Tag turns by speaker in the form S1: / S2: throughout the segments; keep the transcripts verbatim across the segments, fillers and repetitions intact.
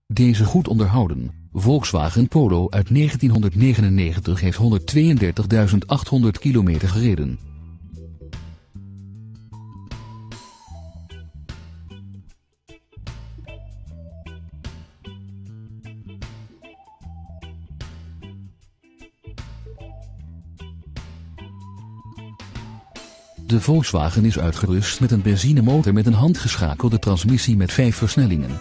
S1: Deze goed onderhouden Volkswagen Polo uit negentienhonderdnegenennegentig heeft honderdtweeëndertigduizend achthonderd kilometer gereden. De Volkswagen is uitgerust met een benzinemotor met een handgeschakelde transmissie met vijf versnellingen.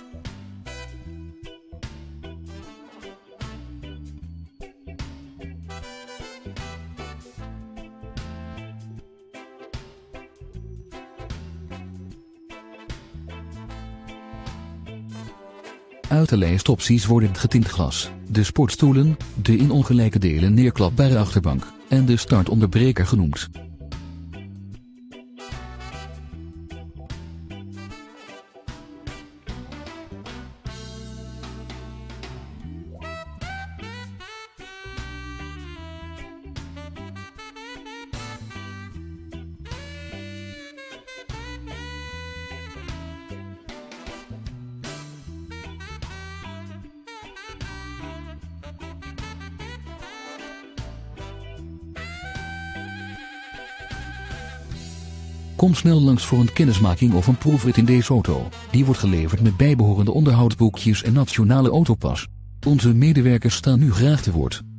S1: Uit de lijst opties worden het getint glas, de sportstoelen, de in ongelijke delen neerklapbare achterbank en de startonderbreker genoemd. Kom snel langs voor een kennismaking of een proefrit in deze auto. Die wordt geleverd met bijbehorende onderhoudsboekjes en nationale autopas. Onze medewerkers staan u graag te woord.